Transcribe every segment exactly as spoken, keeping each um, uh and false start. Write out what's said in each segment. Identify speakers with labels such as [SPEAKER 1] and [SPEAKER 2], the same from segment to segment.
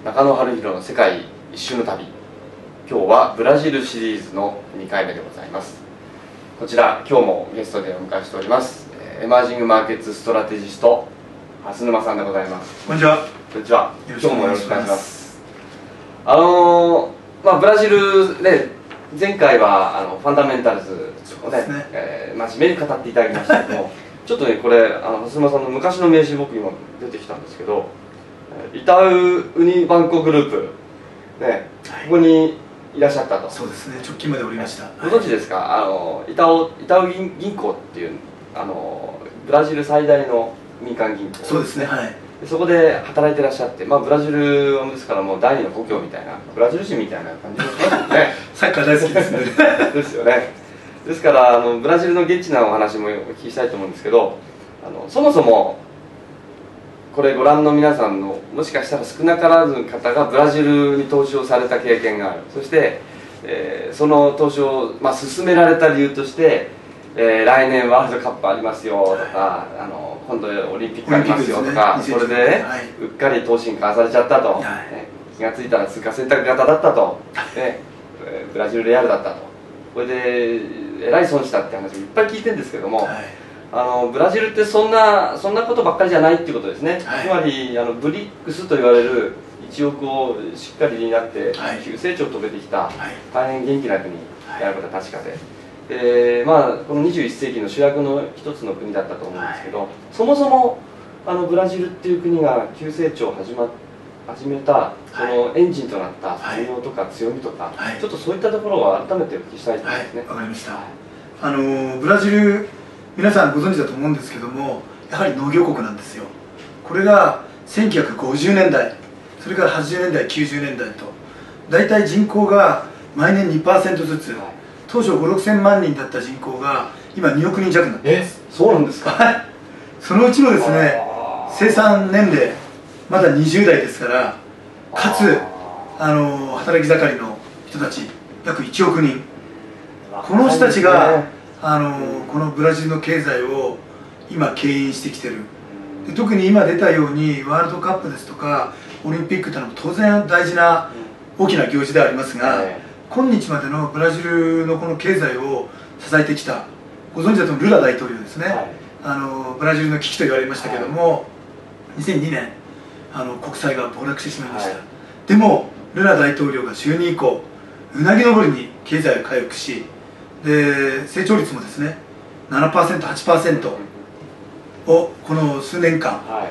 [SPEAKER 1] 中野晴弘の世界一周の旅。今日はブラジルシリーズのにかいめでございます。こちら今日もゲストでお迎えしております、エマージングマーケッツストラテジスト蓮沼さんでございます。
[SPEAKER 2] こんにちは。
[SPEAKER 1] こんにちは。今日もよろしくお願いします。あのー、まあブラジルね、前回はあのファンダメンタルズをね、ねえー、真面目に語っていただきましたけどもちょっとねこれあの蓮沼さんの昔の名刺僕今出てきたんですけど、イタウウニバンコグループね、ここにいらっしゃったと。
[SPEAKER 2] そうですね、直近までおりました。
[SPEAKER 1] ご存知ですか、あのイタオイタウ銀行っていうあのブラジル最大の民間銀行。
[SPEAKER 2] そうですね、はい。
[SPEAKER 1] そこで働いてらっしゃって、まあブラジルですからもう第二の故郷みたいな、ブラジル人みたいな感じですね。
[SPEAKER 2] サッカー大好きですね。
[SPEAKER 1] ですよね。ですからあのブラジルの現地なお話もお聞きしたいと思うんですけど、あのそもそもこれご覧の皆さんのもしかしたら少なからずの方がブラジルに投資をされた経験がある。そして、えー、その投資を、まあ、進められた理由として、えー、来年ワールドカップありますよとか、はい、あの今度オリンピックありますよとか、ね、それで、ね、はい、うっかり投資に買わされちゃったと、はい、ね、気が付いたら通貨選択型だったと、ね、ブラジルレアルだったと、これでえらい損したって話をいっぱい聞いてるんですけども、はい、あのブラジルってそんなそんなことばっかりじゃないっていうことですね、はい、つまりあのブリックスと言われる一億をしっかり担って急成長を遂げてきた、はい、大変元気な国であることは確かで、で、まあ、このにじゅういっせいきの主役の一つの国だったと思うんですけど、はい、そもそもあのブラジルっていう国が急成長を始ま始めたそのエンジンとなった才能とか強みとか、はい、ちょっとそういったところを改めてお聞きしたいと思いますね。
[SPEAKER 2] わかりました。あのブラジル皆さんご存知だと思うんですけども、やはり農業国なんですよ。これがせんきゅうひゃくごじゅうねんだい、それからはちじゅうねんだいきゅうじゅうねんだいと大体人口が毎年 にパーセント ずつ、はい、当初ごろくせんまんにんだった人口が今におくにん弱になっています。
[SPEAKER 1] え、そうなんですか。
[SPEAKER 2] はい。そのうちのですね生産年齢まだにじゅうだいですから、かつあの働き盛りの人たち約いちおくにん、この人たちがあのこのブラジルの経済を今牽引してきてる。で特に今出たようにワールドカップですとかオリンピックというのも当然大事な大きな行事ではありますが、今日までのブラジルのこの経済を支えてきた、ご存知だとルラ大統領ですね、はい、あのブラジルの危機と言われましたけども、はい、にせんにねんあの国債が暴落してしまいました、はい、でもルラ大統領が就任以降うなぎ登りに経済を回復し、で成長率もですね ななパーセント、はちパーセント をこの数年間、はい、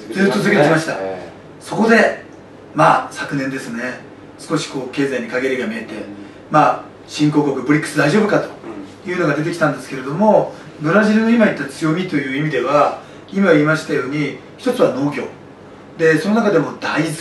[SPEAKER 2] ずっと続けてきました、えー、そこでまあ昨年ですね少しこう経済に陰りが見えて、うん、まあ新興国ブリックス大丈夫かというのが出てきたんですけれども、ブラジルの今言った強みという意味では今言いましたように一つは農業で、その中でも大豆、はい、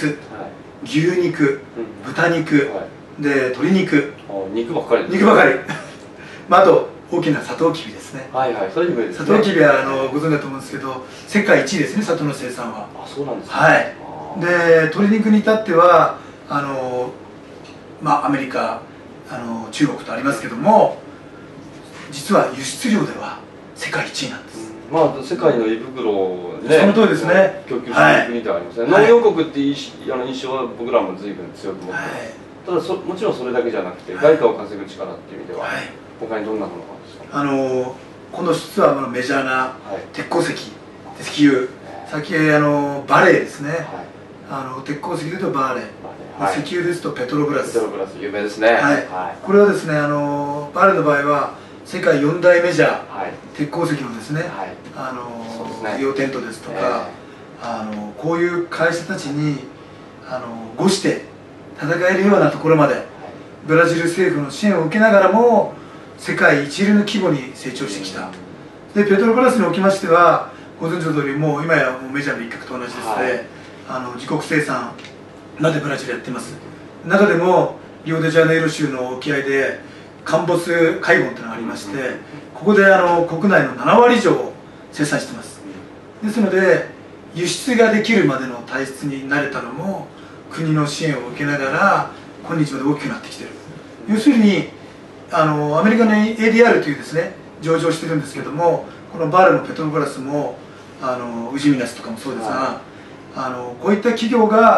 [SPEAKER 2] 牛肉、うん、豚肉、はい、で鶏肉、
[SPEAKER 1] 肉ばっかり
[SPEAKER 2] 肉ばかりまあ、あと大きなサトウキビですね。
[SPEAKER 1] はいはい、それ有名ですね。
[SPEAKER 2] サトウキビはあのご存知だと思うんですけど、世界一位ですね、砂糖の生産は。
[SPEAKER 1] あ、そうなんですか。
[SPEAKER 2] はい。で鶏肉に至ってはあのまあアメリカ、あの中国とありますけども、実は輸出量では世界一位なんです。
[SPEAKER 1] うん、まあ世界の胃袋をね、
[SPEAKER 2] その通りですね。
[SPEAKER 1] 供給している国ではありますね。はい、農業国っていうあの印象は僕らも随分強く持ってます。はい、ただそもちろんそれだけじゃなくて、外貨を稼ぐ力っていう意味では、はい、他にどんなものがあるんですか。
[SPEAKER 2] あのこの実はメジャーな鉄鉱石、石油、先あのバレーですね、はい、あの鉄鉱石でいうとバーレー、はい、石油ですとペトロブラス、
[SPEAKER 1] ペトロブラス有名ですね、
[SPEAKER 2] はい、はい、これはですねあのバーレーの場合は世界よんだいメジャー、はい、鉄鉱石のですね、はい、あのリオテントですとか、えー、あのこういう会社たちにあのごして戦えるようなところまで、はい、ブラジル政府の支援を受けながらも世界一流の規模に成長してきた。でペトロブラスにおきましてはご存知の通りもう今やもうメジャーの一角と同じですので、はい、あの自国生産までブラジルやってます。中でもリオデジャネイロ州の沖合で陥没海岸というのがありまして、ここであの国内のななわり以上を生産してます。ですので輸出ができるまでの体質になれたのも国の支援を受けながら今日まで大きくなってきている。要するにあのアメリカの エーディーアール というですね上場してるんですけども、このバーレのペトロブラスもあのウジミナスとかもそうですが、はい、あのこういった企業が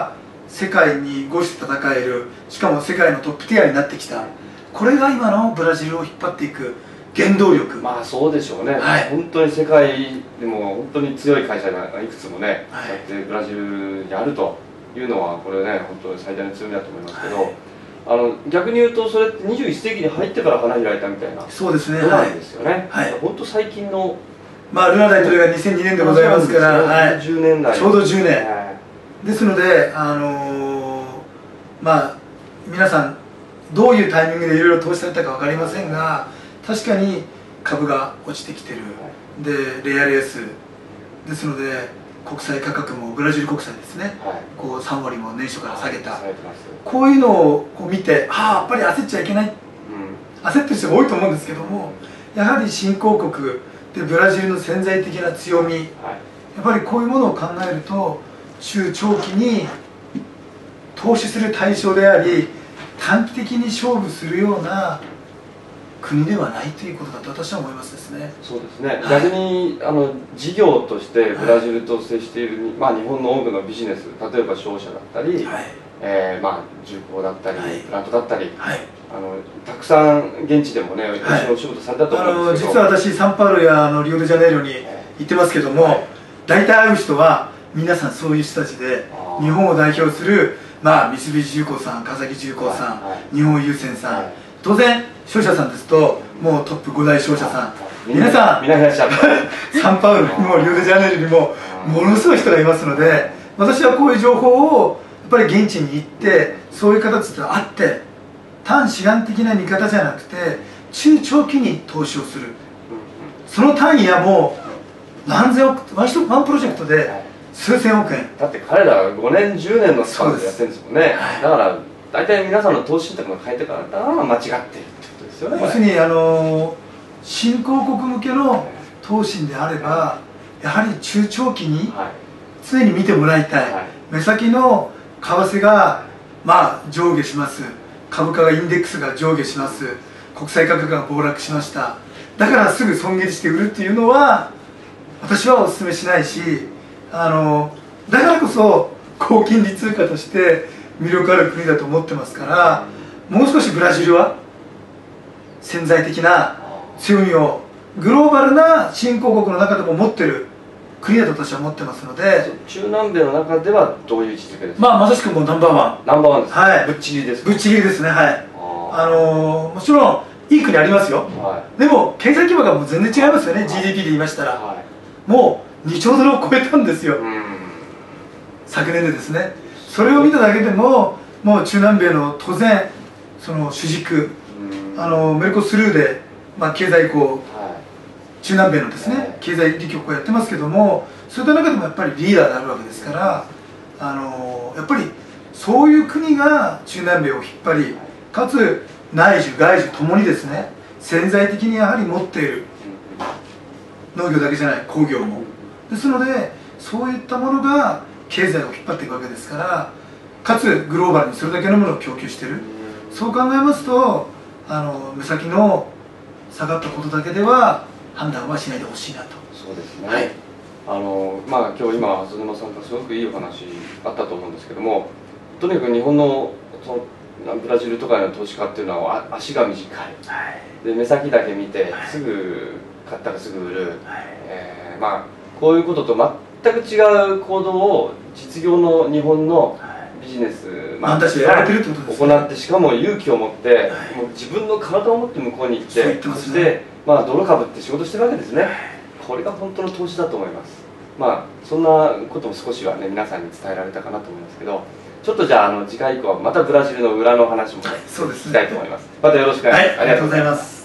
[SPEAKER 2] 世界にごして戦える、しかも世界のトップティアになってきた、これが今のブラジルを引っ張っていく原動力。
[SPEAKER 1] まあそうでしょうね、
[SPEAKER 2] はい、
[SPEAKER 1] 本当に世界でも本当に強い会社がいくつもね、
[SPEAKER 2] はい、
[SPEAKER 1] やってブラジルにあるというのは、これね、本当に最大の強みだと思いますけど、はい、あの逆に言うと、それってにじゅういっせいきに入ってから花開いたみたいな、
[SPEAKER 2] そうですね、
[SPEAKER 1] なんですよね、
[SPEAKER 2] はい、
[SPEAKER 1] 本当最近の、
[SPEAKER 2] まあ、ルナ大統領がにせんにねんでございますから、はい、
[SPEAKER 1] じゅうねんだい、
[SPEAKER 2] ちょうどじゅうねん、
[SPEAKER 1] はい、
[SPEAKER 2] ですので、あのー、まあ、皆さん、どういうタイミングでいろいろ投資されたか分かりませんが、確かに株が落ちてきてる、でレアレースですので、国債価格もブラジル国債ですね、はい、こうさんわりも年初から下げた、はい、こういうのをこう見て、ああ、やっぱり焦っちゃいけない、うん、焦ってる人が多いと思うんですけども、やはり新興国でブラジルの潜在的な強み、はい、やっぱりこういうものを考えると、中長期に投資する対象であり、短期的に勝負するような国ではないということだと私は思いますですね。
[SPEAKER 1] そうですね、はい、逆にあの事業としてブラジルと接している、はい、まあ、日本の多くのビジネス、例えば商社だったり、はい、えー、まあ、重工だったり、はい、プラントだったり、はい、あのたくさん現地でもね、はい、お仕事されたと思うんですけど、
[SPEAKER 2] あの実は私、サンパウロやあのリオデジャネイロに行ってますけども、はい、大体会う人は皆さんそういう人たちで、日本を代表する、まあ、三菱重工さん、川崎重工さん、はい、日本郵船さん、はい、当然商社さんですともうトップご大商社さん、はい、皆さんサンパウロにもリオデジャネイロにもものすごい人がいますので、私はこういう情報をやっぱり現地に行ってそういう形であって、単視眼的な見方じゃなくて中長期に投資をする、その単位はもう何千億、ワンワンプロジェクトで数千億円
[SPEAKER 1] だって、彼らはごねんじゅうねんのスパンでやってるんですもんね、はい、だから大体皆さんの投資信託の変えてからだから間違ってるってことですよね。
[SPEAKER 2] 要するにあの新興国向けの投資であれば、やはり中長期に常に見てもらいたい、はい、目先の為替がまあ上下します、株価がインデックスが上下します、国債価格が暴落しました、だからすぐ損切りして売るっていうのは私はお勧めしないし、あのだからこそ高金利通貨として魅力ある国だと思ってますから、もう少しブラジルは潜在的な強みをグローバルな新興国の中でも持ってる国だと私は思ってますので、
[SPEAKER 1] 中南米の中ではどういう位置づけですか。
[SPEAKER 2] まあまさしくもうナンバーワン
[SPEAKER 1] ナンバーワンです、
[SPEAKER 2] はい、
[SPEAKER 1] ぶっちぎりです
[SPEAKER 2] ぶっちぎりですね。はい、あのー、もちろんいい国ありますよ、はい、でも経済規模がもう全然違いますよね、はい、ジーディーピー で言いましたら、はい、もうにちょうドルを超えたんですよ、昨年でですね。それを見ただけでももう中南米の当然その主軸、あのメルコスルーで、まあ、経済こう、はい、中南米のですね、はい、経済力をやってますけども、そういった中でもやっぱりリーダーであるわけですから、あのやっぱりそういう国が中南米を引っ張り、かつ内需外需ともにですね、潜在的にやはり持っている、農業だけじゃない工業もですので、そういったものが経済を引っ張っていくわけですから、かつグローバルにそれだけのものを供給している、そう考えますと、あの目先の下がったことだけでは判断はしないでほしいなと。
[SPEAKER 1] そうですね、はい、あのまあ今日今蓮沼さんからすごくいいお話あったと思うんですけども、とにかく日本のそのブラジルとかへの投資家っていうのは足が短い、はい、で目先だけ見て、はい、すぐ買ったらすぐ売る、はい、えー、まあこういうことと全く違う行動を実業の日本のビジネス
[SPEAKER 2] マンたちがやられてるってことですね。
[SPEAKER 1] 行って、しかも勇気を持って、はい、もう自分の体を持って向こうに行って、 そ, ね、そしてまあ泥株って仕事してるわけですね、はい、これが本当の投資だと思います。まあそんなことも少しはね皆さんに伝えられたかなと思いますけど、ちょっとじゃあ、あの次回以降はまたブラジルの裏の話も、ね、聞きたいと思います。またよろしくお願いします。
[SPEAKER 2] はい、ありがとうございます。